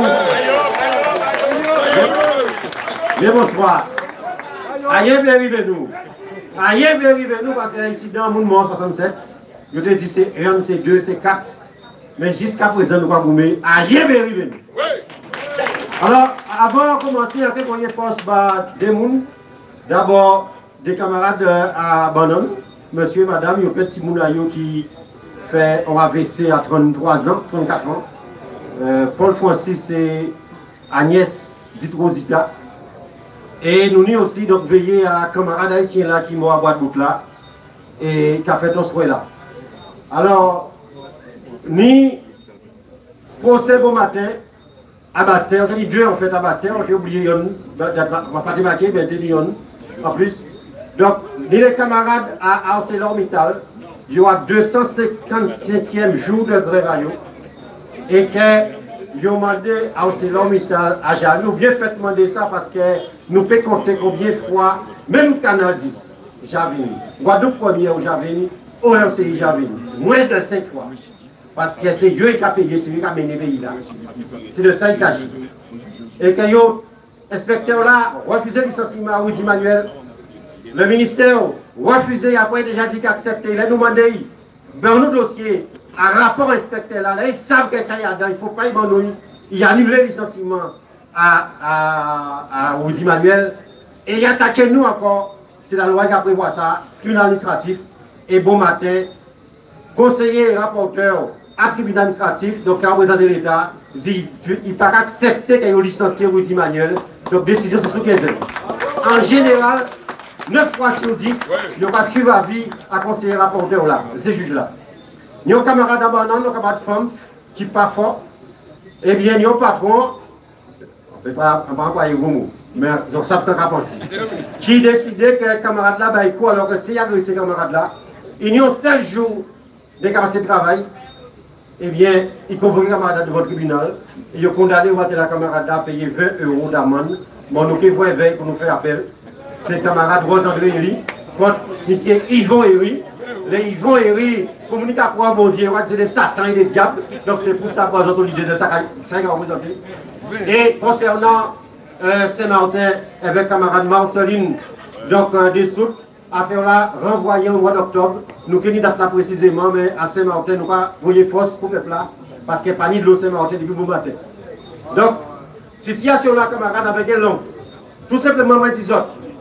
Bien bonsoir. Aïe, arrivez nous. Aïe, arrivez nous parce qu'il y a un incident, mon mort 67. Je te dis c'est 1, c'est 2, c'est 4. Mais jusqu'à présent, nous avons gommé. Aïe, arrivez nous. Alors, avant de commencer, il y a une force des gens. D'abord, des camarades à Bandon. Monsieur et madame, il y a un petit monde qui fait un AVC à 33 ans, 34 ans. Paul Francis et Agnès Ditrosita. Et nous avons aussi donc veillé à un camarade haïtien là qui m'a à Guadeloupe là et qui a fait un souhait là. Alors, ni procès bon matin, à Bastère, on a deux en fait à Bastère, on a oublié, on va pas démarquer, mais on en plus. Donc, les camarades à ArcelorMittal, il y aura 255e jour de grève à eux, et qu'ils ont demandé à ArcelorMittal à Javi, nous bien fait demander ça parce que nous pouvons compter combien de fois, même Canal 10, Javine, Guadeloupe première ou Javine, ORCI Javine, moins de 5 fois. Parce que c'est eux qui ont payé, c'est eux qui ont mené le pays là. C'est de ça qu'il s'agit. Et quand l'inspecteur là refusé le licenciement à Rudy Manuel, le ministère refusé, après déjà dit qu'il accepté, il a demandé, dans nos dossiers, un rapport inspecteur là, ils savent que quand il y a dedans, il ne faut pas y abandonner. Il a annulé le licenciement à Rudy Manuel, et il a attaqué nous encore, c'est la loi qui a prévu ça, tribunal administratif, et bon matin, conseiller, rapporteur, à tribunal administratif, donc qui a représenté l'État, il n'a pas accepté qu'il y ait licencié Rudy Manuel, donc décision c'est sous 15 ans. En général, 9 fois sur 10, ils n'ont pas suivi la vie à conseiller rapporteur là, ces juges-là. Ils ont un camarade d'abandon, un camarade de femme qui n'est pas fort, eh bien, ils ont un patron, on ne peut pas employer gros mots, mais ils savent qu'à penser, qui décidait que le camarade là, bah, il court alors que s'il y a ces camarades là, ils ont 7 jours de capacité de travail, eh bien, ils convoquent les camarades devant le tribunal, et ils ont condamné la camarade à payer 20 € d'amende. Bon, nous qui voyons veille pour nous faire appel. C'est le camarade Rose-André Héry, contre M. Yvon Héry. Les Yvon Héry, communiquent à quoi, bon Dieu, c'est des satans et des diables. Donc c'est pour ça qu'on a l'idée de ça qui va représenter. Et concernant Saint-Martin, avec camarade Marceline, donc des soutes, affaire là, renvoyée au mois d'octobre. Nous ne date là précisément, mais à Saint-Martin, nous avons envoyé force pour le peuple là, parce qu'il n'y a pas ni de l'eau Saint-Martin depuis bon matin. Donc, situation là, camarade, avec elle long. Tout simplement, moi, dis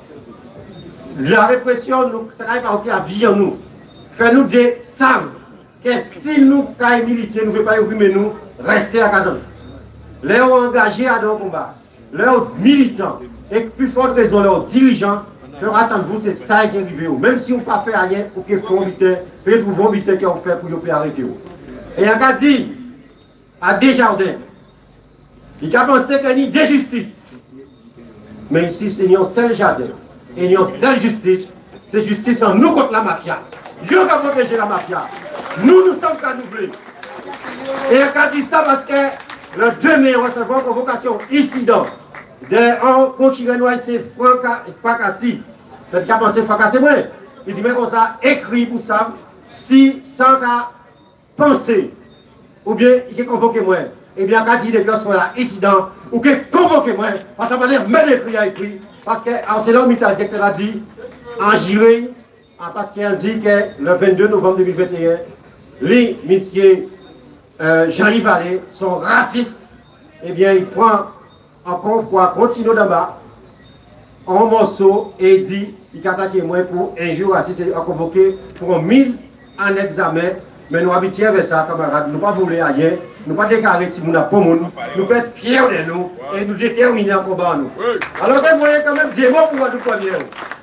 la répression, ça va partir à vie en nous. Fais-nous des savent que si nous, quand militaires, nous ne voulons pas opprimer nous, rester à Kazan. Leurs engagés à nos combats, leurs militants, et plus forte raison, leurs dirigeants, leur attendre vous, c'est ça qui est arrivé. Même si on n'a pas fait rien pour qu'ils font vite, peut-être vous vont vite qu'ils ont fait pour qu'ils puissent arrêter. Et il a dit à Desjardins, il a pensé qu'il y a des justices. Mais ici, c'est un seul jardin. Et une seule justice, c'est justice en nous contre la mafia. Dieu va protéger la mafia. Nous, nous sommes qu'à doubler. Et il a dit ça parce que le 2 mai, on recevra une convocation ici donc. Un procureur c'est Fracassi. Il a pensé Fracassi, moi. Il dit, mais comme ça, écrit pour ça, si sans penser, ou bien il a convoqué moi. Et bien, quand il dit des personnes là, ici donc, ou qu'il a convoqué moi, parce que ça va dire, même écrit à écrit. Parce que ArcelorMittal directeur a dit, en juré, parce qu'il a dit que le 22 novembre 2021, les messieurs Jean-Yves Vallée sont racistes, eh bien il prend encore pour continuer d'en bas, un morceau et il dit, il a attaqué moi pour un jour raciste et convoqué pour une mise en examen. Mais nous habituons avec ça, camarades, nous ne pas voler rien, nous ne pas déclarer si nous n'avons pas monde, nous pouvons être fiers de nous et nous déterminer en combat nous. Alors vous voyez quand même des mots pour voir nous première.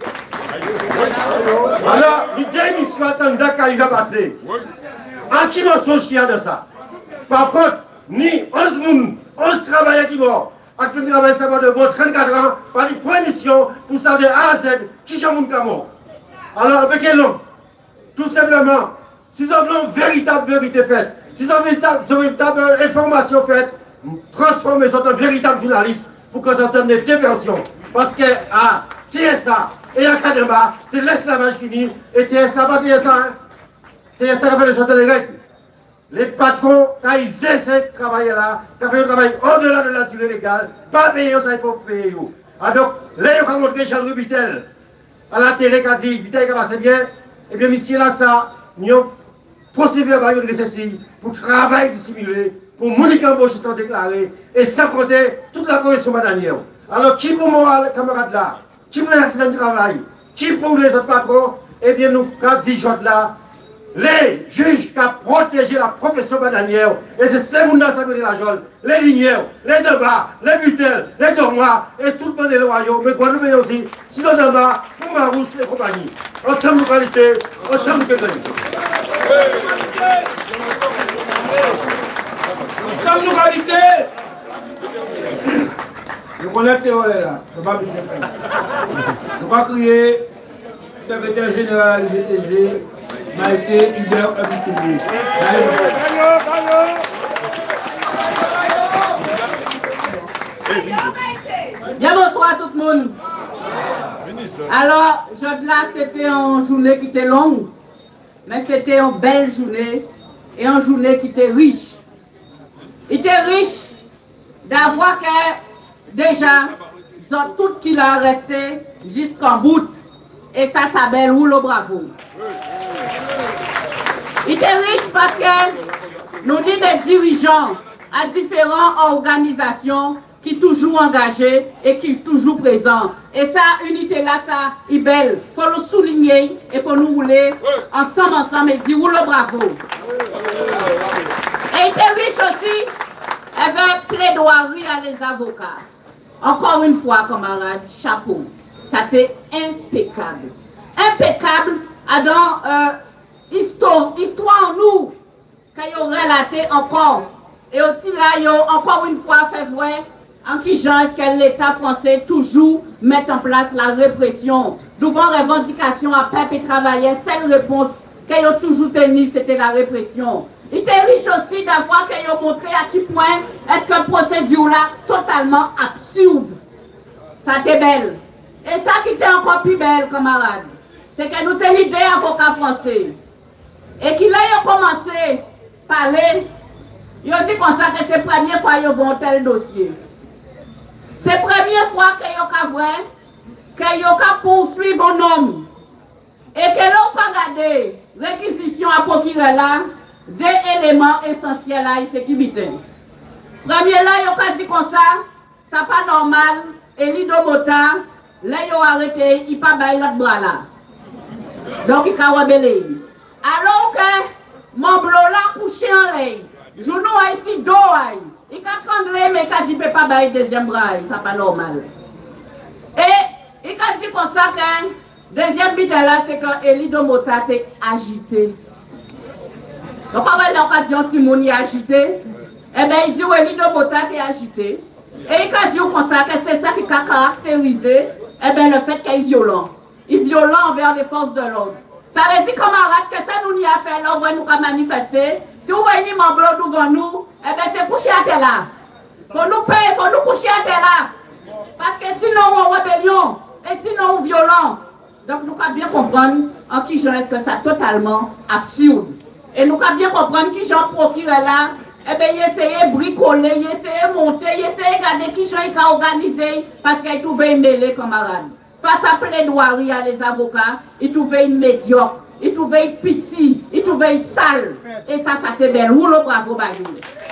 Alors, l'idée mission attendant qu'il va passer. En qui mensonge qu'il y a dans ça? Par contre, ni 11 personnes, 11 travailleurs qui morts. Action de travail, ça va de 34 ans, par une première mission pour savoir de A à Z qui sont mort. Alors, avec quel nom? Tout simplement. Si vous avez une véritable vérité faite, si vous avez une véritable information faite, transformez-vous en véritable journaliste pour que vous entendiez des versions. Parce que à TSA et à Kademba, c'est l'esclavage qui nie. Et TSA, pas TSA, hein? TSA fait le chanter les règles. Les patrons, quand ils essaient de travailler là, quand ils travaillent au-delà de la durée légale, pas payer ça, il faut payer. Ah donc, là, ils ont montré Charles Rubitel à la télé qui a dit, Bitel qui passe bien, et bien, monsieur là, ça, nous avons procédé à une récession pour travail dissimulé, pour Monique embauche sans déclarer, et sans compter toute la profession bananière. Alors, qui pour moi, camarades là, qui pour l'accident du travail, qui pour les autres patrons, eh bien, nous, quand 10 jours là, les juges qui ont protégé la profession bananière, et c'est ces gens qui ont la jolle, les lignières, les débats, les butels, les dormoirs, et tout le monde est loyaux, mais quoi nous aussi, sinon demain, pour Marousse et compagnie. Ensemble de qualité, ensemble de qualité. Ensemble de qualité. Nous connaissons ces rôles-là. Nous ne pas Michel Prince. Nous pas crier secrétaire général du GTG, Maïté Hubert Abitouli. Bien bonsoir tout le monde. Alors, là, c'était une journée qui était longue, mais c'était une belle journée et une journée qui était riche. Il était riche d'avoir que déjà, tout qui l'a resté jusqu'en bout. Et ça s'appelle Rouleau Bravo. Il était riche parce que nous dit des dirigeants à différentes organisations qui sont toujours engagés et qui sont toujours présents. Et ça, unité là, ça, est belle. Il faut nous souligner et il faut nous rouler ensemble et dire Rouleau Bravo. Et il était riche aussi avec plaidoirie à les avocats. Encore une fois, camarades, chapeau. Ça était impeccable. Impeccable dans histoire nous, qu'il y a relaté encore. Et aussi là, il y a encore une fois fait vrai en qui genre est-ce que l'État français toujours met en place la répression. Devant revendication à peuple et travailleurs, seule réponse qu'il a toujours tenue, c'était la répression. Il était riche aussi d'avoir qu'il a montré à quel point est-ce que la procédure là totalement absurde. Ça était belle. Et ça qui était encore plus belle, camarades, c'est que nous tenions des avocats français. Et qu'il a commencé à parler, il a dit comme ça que c'est la première fois qu'ils vont tel dossier. C'est la première fois qu'ils ont poursuivre un homme. Et que l'on peut regarder réquisition à procurer là, des éléments essentiels à sécurité. Premier là, ils ont dit comme ça, ça pas normal, et Lido Bota, là, ils ont arrêté, ils n'ont pas baillé l'autre bras là. Donc, ils ont rebellé. Alors que mon bleu là couché en l'air, genou ici, dos, il a tremblé, mais il a dit, pas bailler deuxième bras, ça pas normal. Et il a dit comme ça que, deuxième bit là, c'est que Elido Mota était agité. Donc, on va dire un petit monde agité. Eh bien, il dit que Elido Mota était agité. Et il a dit comme ça que c'est ça qui a caractérisé eh bien, le fait qu'il est violent. Il est violent envers les forces de l'ordre. Ça veut dire, camarades, que ça nous y a fait là, on va nous manifester. Si vous voyez mon bleu devant nous, eh bien, c'est coucher à terre là. Il faut nous payer, il faut nous coucher à terre là. Parce que sinon, on est rébellion. Et sinon, on est violent. Donc, nous devons bien comprendre en qui genre est-ce que c'est totalement absurde. Et nous devons bien comprendre qui genre procure là. Eh bien, il essayait de bricoler, il essayait de monter, il essayait de regarder qui genre il a organisé parce qu'il trouvait mêlé, camarades. Face à plaidoirie à les avocats, il trouvait médiocre, il trouvait petit, il trouvait sale. Et ça c'était belle. Rouleau bravo, Bayou.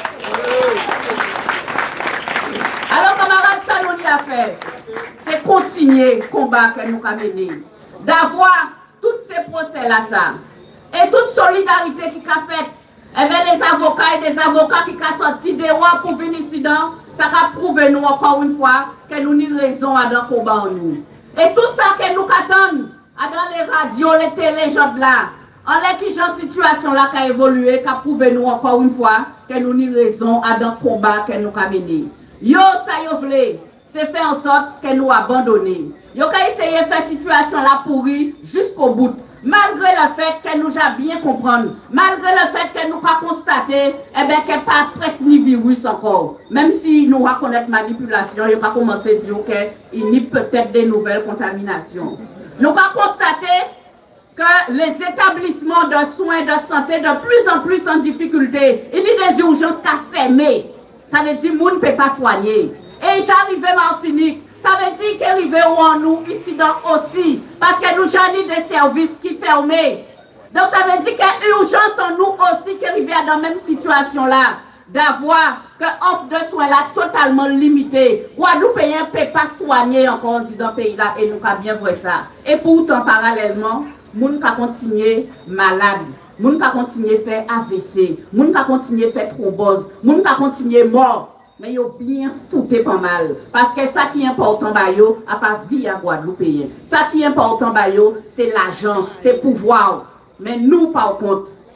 Alors, camarades, ça nous y a fait. C'est continuer le combat que nous avons mené. D'avoir tous ces procès-là, ça. Et toute solidarité qui a fait. Eh bien, les avocats et des avocats qui ont sorti des rois pour venir ici, ça a prouvé nous encore une fois que nous avons raison à dans le combat en nous. Et tout ça que nous attendons dans les radios, les télé, là, en la situation là qui a évolué, qui a prouvé nous encore une fois que nous avons raison à dans le combat que nous avons mené. Yo, ça yo voulait, c'est faire en sorte que nous abandonnions. Yo, qu'à essayer de faire situation là pourrie jusqu'au bout. Malgré le fait que nous avons bien compris, malgré le fait que nous avons constaté eh bien, qu'il n'y a pas presque ni virus encore, même si nous reconnaissons manipulation, nous avons commencé à dire qu'il y a peut-être des nouvelles contaminations. Nous avons constaté que les établissements de soins de santé de plus en plus en difficulté, il y a des urgences qui sont fermées. Ça veut dire que les gens ne peuvent pas soigner. Et j'arrive à Martinique. Ça veut dire qu'il y a nous ici aussi. Parce que nous avons des services qui ferment. Donc ça veut dire qu'il y a urgence en nous aussi qui arrive dans la même situation là. D'avoir que offre de soins là totalement limitée. Guadeloupéens ne peuvent pas soigner encore dans le pays là. Et nous avons bien vu ça. Et pourtant parallèlement, nous avons continué malade. Les gens qui continuent à faire AVC, les gens qui continuent à faire thrombose, les gens qui continuent à mort. Mais ils ont bien foutu pas mal. Parce que ça qui est important, à pas vie à Guadeloupéen. Ça qui est important, c'est l'argent, c'est pouvoir. Mais nous, par contre,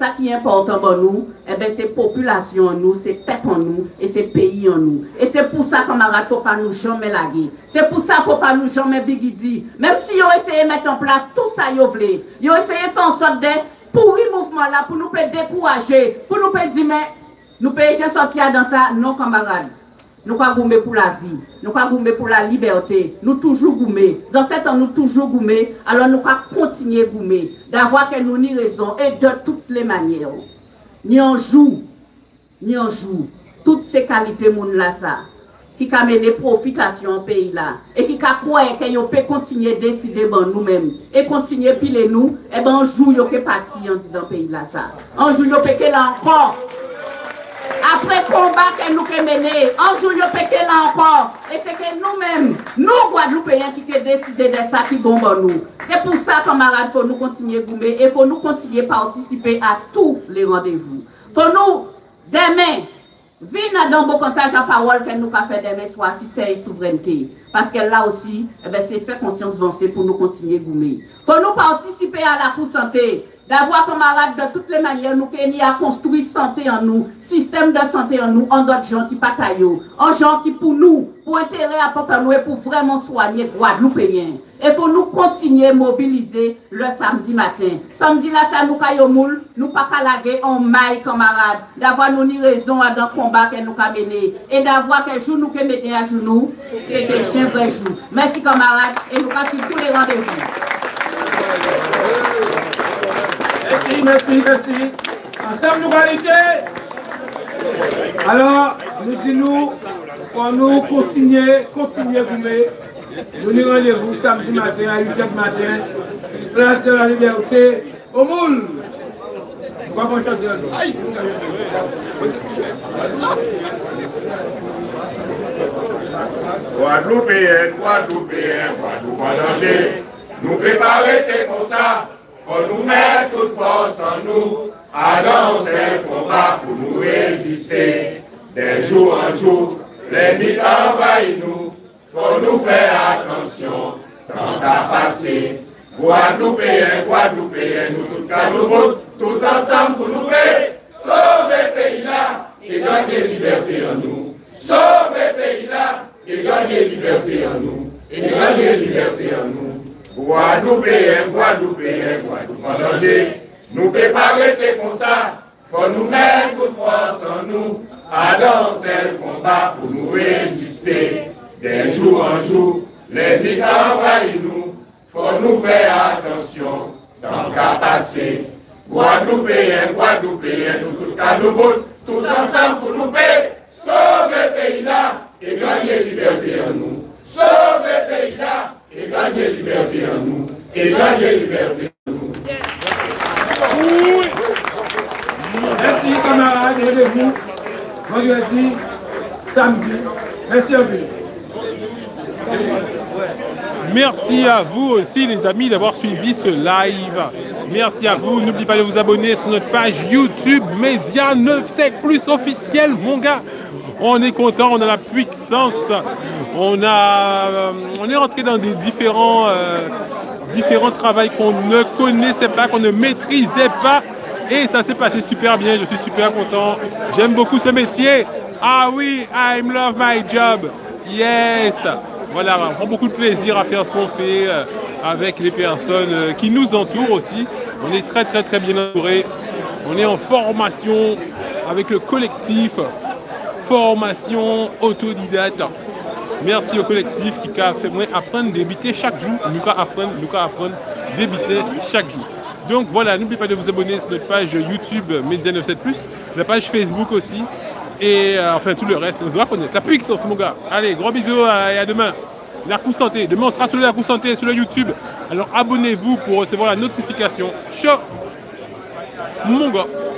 ça qui est important pour nous, eh ben, c'est population en nous, c'est peuple en nous, et c'est pays en nous. Et c'est pour ça, camarades, il ne faut pas nous jamais laguer. C'est pour ça qu'il ne faut pas nous jamais bigidi. Même si ils ont essayé de mettre en place tout ça, ils ont essayé de faire en sorte de pourrir le mouvement là, pour nous décourager, pour nous dire, mais nous pouvons sortir dans ça, non, camarades. Nous pas goumé pour la vie, nous pas goumé pour la liberté, nous toujours goumé. Dans cet temps, nous toujours goumé, alors nous pas continuer goumé, d'avoir que nous ni raison et de toutes les manières. Ni en joue, toutes ces qualités moun là ça, qui a mené profitation au pays là, et qui a croire que nous peut continuer décider bon nous-mêmes, et continuer piler nous, et ben un jour nous peut partir dans le pays là ça. Un jour nous peut que là encore. Après combat que nous avons mené, un jour nous péquons là encore. Et c'est que nous-mêmes, nous Guadeloupéens qui avons décidé de ça qui bombe nous. C'est pour ça, camarades, il faut nous continuer à goumer et il faut nous continuer à participer à tous les rendez-vous. Il faut nous, demain, venir dans le comptage à parole que nous avons fait demain soit cité et souveraineté. Parce que là aussi, eh ben, c'est fait conscience avancée pour nous continuer à goumer. Il faut nous participer à la cour santé. D'avoir camarades de toutes les manières, nous qui a construit santé en nous, système de santé en nous, en d'autres gens qui bataillent, en gens qui pour nous, pour intérêt à peuple nous et pour vraiment soigner Guadeloupéens. Il faut nous continuer à mobiliser le samedi matin. Samedi là, ça nous caille au moule, nous pas calaguer en maille camarades, d'avoir nous ni raison dans le combat que nous avons mené et d'avoir que jour nous que mettons à genoux, que chien vrai jour. Merci camarades et nous passons tous les rendez-vous. Merci. Ensemble, nous qualité. Alors, nous disons, pour nous continuer à goumer. Nous nous rendez-vous samedi matin à 8h du matin, place de la Liberté, au moule. Pourquoi on chante de nous? Guadeloupéen, Guadeloupe en danger. Nous préparer comme ça. Faut nous mettre toute force en nous, à danser le combat pour nous résister. D'un jour en jour, l'ennemi envahit nous. Faut nous faire attention, tant à passer. Guadeloupéens, nous tout ensemble pour nous sauver le pays là et gagner liberté en nous. Sauver le pays là et gagner liberté en nous. Guadeloupéens, en danger. Nous préparer comme ça, faut nous mettre toute force en nous, à danser le combat pour nous résister. D'un jour en jour, l'ennemi envahit nous, faut nous faire attention, tant qu'à passer. Guadeloupéens, nous tout ensemble pour nous sauver le pays là et gagner liberté en nous. Sauver le pays là et gagner liberté en nous. Merci camarades, rendez-vous vendredi, samedi. Merci à vous. Merci à vous aussi les amis d'avoir suivi ce live. Merci à vous. N'oubliez pas de vous abonner sur notre page YouTube Média 97+ officiel, mon gars. On est content, on a la puissance. On est rentré dans des différents travaux qu'on ne connaissait pas, qu'on ne maîtrisait pas. Et ça s'est passé super bien, je suis super content. J'aime beaucoup ce métier. Ah oui, I love my job. Yes. Voilà, on prend beaucoup de plaisir à faire ce qu'on fait avec les personnes qui nous entourent aussi. On est très bien entourés. On est en formation avec le collectif. Formation autodidacte. Merci au collectif qui a fait apprendre à débiter chaque jour. Nous apprendre à débiter chaque jour. Donc voilà, n'oubliez pas de vous abonner sur notre page YouTube Média 97+, la page Facebook aussi. Et enfin tout le reste, on se va connaître. La puissance mon gars. Allez, gros bisous et à demain. La coup santé. Demain on sera sur la coup santé sur le YouTube. Alors abonnez-vous pour recevoir la notification. Ciao mon gars.